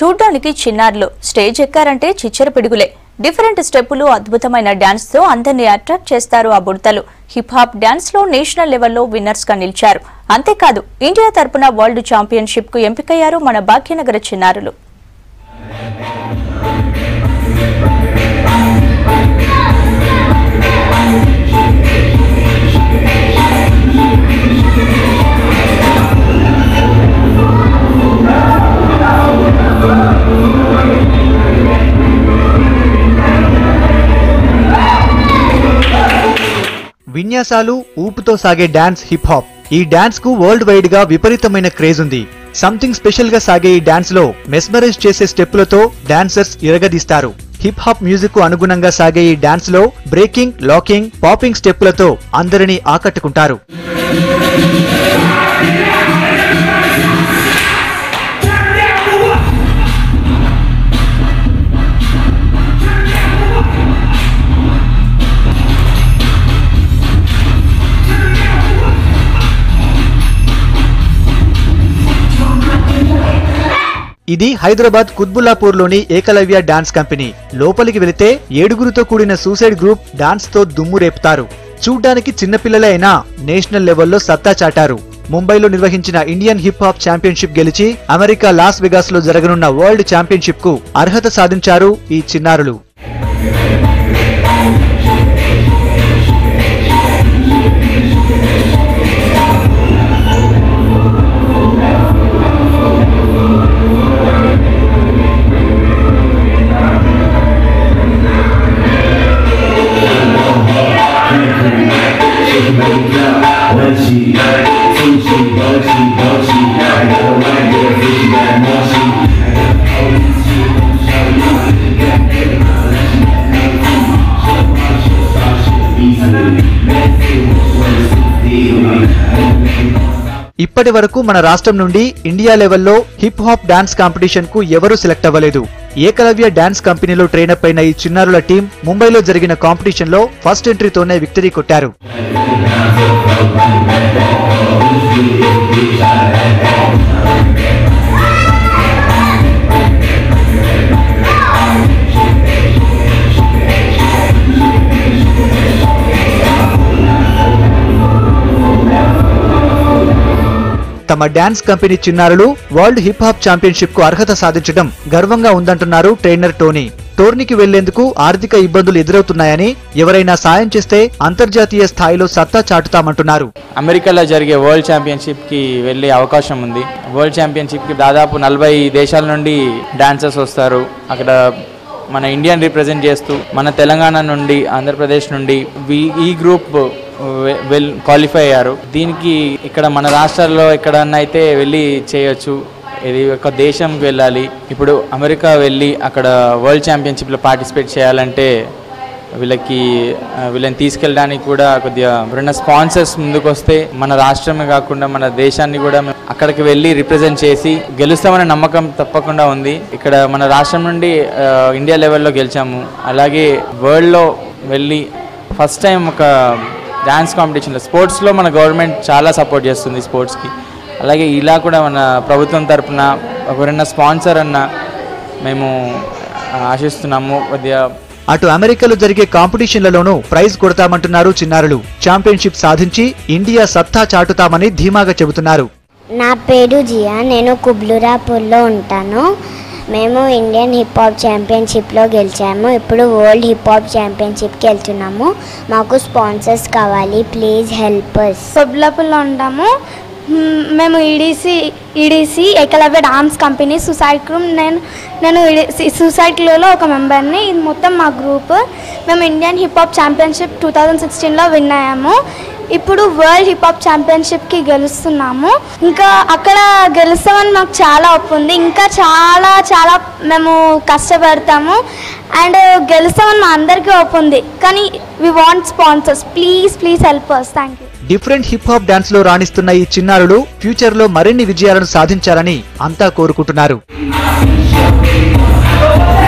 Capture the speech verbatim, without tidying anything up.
చూడ్డానికి చిన్నారులు stage ఎక్కారంటే చిచ్చర పిడుగులే. Different స్టెప్పులు, అద్భుతమైన డాన్స్ తో అందరినీ అట్రాక్ట్ చేస్తారు ఆ బుడతలు. హిప్ హాప్ డాన్స్ లో నేషనల్ లెవెల్లో విన్నర్స్ గా నిలిచారు. అంతేకాదు ఇండియా తరపున వరల్డ్ ఛాంపియన్షిప్ కు ఎంపికయ్యారు మన భాగ్యనగర చిన్నారులు. విన్యాసాలు, ఊపుతో సాగే డాన్స్ హిప్ హాప్. ఈ డాన్స్ కు వరల్డ్ వైడ్ గా విపరీతమైన క్రేజ్ ఉంది. సంథింగ్ స్పెషల్ గా సాగే ఈ డాన్స్ లో మెస్మరైజ్ చేసే స్టెప్పులతో డాన్సర్స్ ఇరగదీస్తారు. హిప్ హాప్ మ్యూజిక్ కు అనుగుణంగా సాగే ఈ డాన్స్ లో బ్రేకింగ్, లాకింగ్, పాపింగ్ స్టెప్పులతో అందరినీ ఆకట్టుకుంటారు. ఇది హైదరాబాద్ కుత్బుల్లాపూర్ లోని ఏకలవ్య డాన్స్ కంపెనీ. లోపలికి వెళితే ఏడుగురితో కూడిన సూసైడ్ గ్రూప్ డాన్స్ తో దుమ్ము రేపుతారు. చూడ్డానికి చిన్నపిల్లలే అయినా నేషనల్ లెవెల్లో సత్తా చాటారు. ముంబైలో నిర్వహించిన ఇండియన్ హిప్ హాప్ ఛాంపియన్షిప్ గెలిచి అమెరికా లాస్ వెగాస్ లో జరగనున్న వరల్డ్ ఛాంపియన్షిప్ కు అర్హత సాధించారు ఈ చిన్నారులు. ఇప్పటి వరకు మన రాష్ట్రం నుండి ఇండియా లెవెల్లో హిప్ హాప్ డాన్స్ కాంపిటీషన్ కు ఎవరూ సెలెక్ట్ అవ్వలేదు. ఏకలవ్య డాన్స్ కంపెనీలో ట్రైనప్ అయిన ఈ చిన్నారుల టీం ముంబైలో జరిగిన కాంపిటీషన్ లో ఫస్ట్ ఎంట్రీతోనే విక్టరీ కొట్టారు. తమ డాన్స్ కంపెనీ చిన్నారులు వరల్డ్ హిప్ హాప్ ఛాంపియన్షిప్ కు అర్హత సాధించడం గర్వంగా ఉందంటున్నారు ట్రైనర్ టోనీ. టోర్నీకి వెళ్లేందుకు ఆర్థిక ఇబ్బందులు ఎదురవుతున్నాయని, ఎవరైనా సాయం చేస్తే అంతర్జాతీయ స్థాయిలో సత్తా చాటుతామంటున్నారు. అమెరికాలో జరిగే వరల్డ్ ఛాంపియన్షిప్ కి వెళ్లే అవకాశం ఉంది. వరల్డ్ ఛాంపియన్షిప్ కి దాదాపు నలభై దేశాల నుండి డాన్సర్స్ వస్తారు. అక్కడ మన ఇండియన్ రిప్రజెంట్ చేస్తూ మన తెలంగాణ నుండి, ఆంధ్రప్రదేశ్ నుండి ఈ గ్రూప్ వెల్ క్వాలిఫై అయ్యారు. దీనికి ఇక్కడ మన రాష్ట్రాల్లో ఎక్కడన్నా అయితే వెళ్ళి చేయొచ్చు. ఇది ఒక దేశంకి వెళ్ళాలి. ఇప్పుడు అమెరికా వెళ్ళి అక్కడ వరల్డ్ ఛాంపియన్షిప్లో పార్టిసిపేట్ చేయాలంటే వీళ్ళకి వీళ్ళని తీసుకెళ్ళడానికి కూడా కొద్దిగా ఎవరైనా స్పాన్సర్స్ ముందుకు వస్తే మన రాష్ట్రమే కాకుండా మన దేశాన్ని కూడా అక్కడికి వెళ్ళి రిప్రజెంట్ చేసి గెలుస్తామనే నమ్మకం తప్పకుండా ఉంది. ఇక్కడ మన రాష్ట్రం నుండి ఇండియా లెవెల్లో గెలిచాము. అలాగే వరల్డ్లో వెళ్ళి ఫస్ట్ టైం ఒక డాన్స్ కాంపిటీషన్లో, స్పోర్ట్స్లో మన గవర్నమెంట్ చాలా సపోర్ట్ చేస్తుంది స్పోర్ట్స్కి. అలాగే ఇలా కూడా మన ప్రభుత్వం తరఫున ఎవరైనా స్పాన్సర్ అన్న మేము ఆశిస్తున్నాము. కొద్దిగా అటు అమెరికాలో జరిగే కాంపిటీషన్లలోనూ ప్రైజ్ కొడతామంటున్నారు చిన్నారులు. ఛాంపియన్షిప్ సాధించి ఇండియా సత్తా చాటుతామని ధీమాగా చెబుతున్నారు. నా పేరు జియా, నేను కుబ్లురాపూర్లో ఉంటాను. మేము ఇండియన్ హిప్ హాప్ ఛాంపియన్షిప్లో గెలిచాము. ఇప్పుడు వరల్డ్ హిప్ హాప్ ఛాంపియన్షిప్కి వెళ్తున్నాము. మాకు స్పాన్సర్స్ కావాలి, ప్లీజ్ హెల్ప్ us. కుబ్లురాపూర్లో ఉంటాము. మేము EDC EDC Ekalavya dance company suicide group. నేను నేను సూసైడ్లో ఒక మెంబర్ని. ఇది మొత్తం మా గ్రూప్. మేము Indian hip hop championship two thousand సిక్స్టీన్లో విన్ అయ్యాము. ఇప్పుడు వరల్డ్ హిప్ హాప్ ఛాంపియన్షిప్కి గెలుస్తున్నాము. ఇంకా అక్కడ గెలుస్తామని మాకు చాలా ఒప్పు ఉంది. ఇంకా చాలా చాలా మేము కష్టపడతాము అండ్ గెలుస్తామని మా అందరికీ ఒప్పు ఉంది. కానీ we want sponsors, please please help us. Thank you. Different hip hop dance లో రాణిస్తున్న ఈ చిన్నారులు ఫ్యూచర్ లో మరిన్ని విజయాలను సాధించాలని అంతా కోరుకుంటున్నారు.